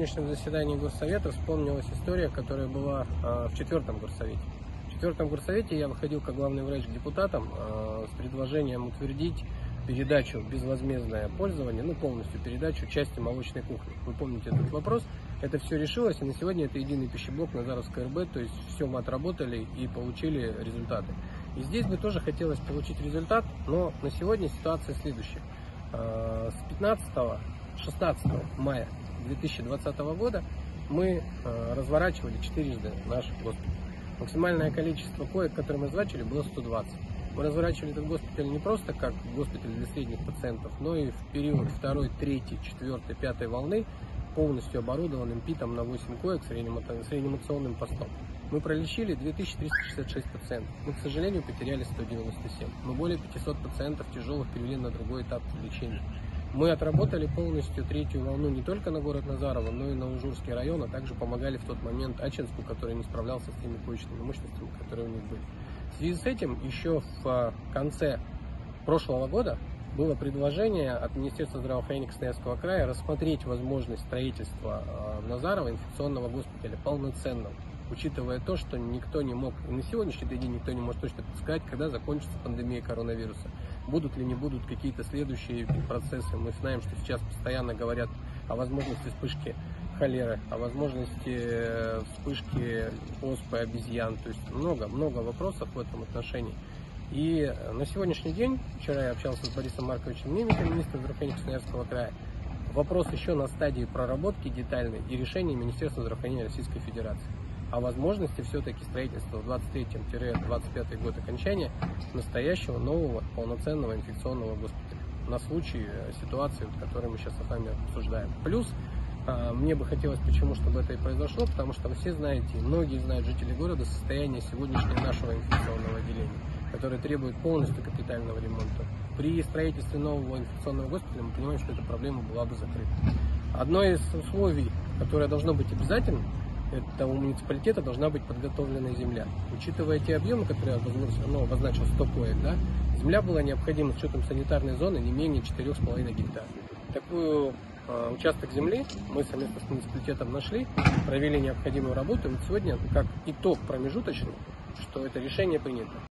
сегодняшнем заседании Горсовета вспомнилась история, которая была в 4-м Горсовете. В 4-м Горсовете я выходил как главный врач к депутатам с предложением утвердить передачу безвозмездное пользование, полностью передачу части молочной кухни. Вы помните этот вопрос? Это все решилось, и на сегодня это единый пищеблок Назаровской РБ, то есть все мы отработали и получили результаты. И здесь бы тоже хотелось получить результат, но на сегодня ситуация следующая. С 16 мая 2020 года мы разворачивали 4-ды наш госпиталь. Максимальное количество коек, которые мы разворачивали, было 120. Мы разворачивали этот госпиталь не просто как госпиталь для средних пациентов, но и в период 2-й, 3-й, 4-й, 5-й волны полностью оборудованным ПИТом на 8 коек с реанимационным постом. Мы пролечили 2366 пациентов. Мы, к сожалению, потеряли 197. Мы более 500 пациентов тяжелых перевели на другой этап лечения. Мы отработали полностью 3-ю волну не только на город Назарово, но и на Ужурский район, а также помогали в тот момент Ачинску, который не справлялся с теми коечными мощностями, которые у них были. В связи с этим еще в конце прошлого года было предложение от Министерства здравоохранения Красноярского края рассмотреть возможность строительства в Назарово инфекционного госпиталя полноценного, учитывая то, что никто не мог, и на сегодняшний день никто не может точно сказать, когда закончится пандемия коронавируса. Будут ли не будут какие-то следующие процессы. Мы знаем, что сейчас постоянно говорят о возможности вспышки холеры, о возможности вспышки оспы обезьян. То есть много вопросов в этом отношении. И на сегодняшний день, вчера я общался с Борисом Марковичем Немиком, министром здравоохранения Красноярского края, вопрос еще на стадии проработки детальной и решения Министерства здравоохранения Российской Федерации о возможности все-таки строительства в 23-25 год окончания настоящего нового полноценного инфекционного госпиталя на случай ситуации, которую мы сейчас с вами обсуждаем. Плюс мне бы хотелось, почему, чтобы это и произошло, потому что вы все знаете, многие знают жители города, состояние сегодняшнего нашего инфекционного отделения, которое требует полностью капитального ремонта. При строительстве нового инфекционного госпиталя мы понимаем, что эта проблема была бы закрыта. Одно из условий, которое должно быть обязательным, это у муниципалитета должна быть подготовлена земля. Учитывая те объемы, которые я обозначил 100 коек, земля была необходима с учетом санитарной зоны не менее 4,5 гектара. Такую участок земли мы совместно с муниципалитетом нашли, провели необходимую работу, и сегодня, как итог промежуточный, что это решение принято.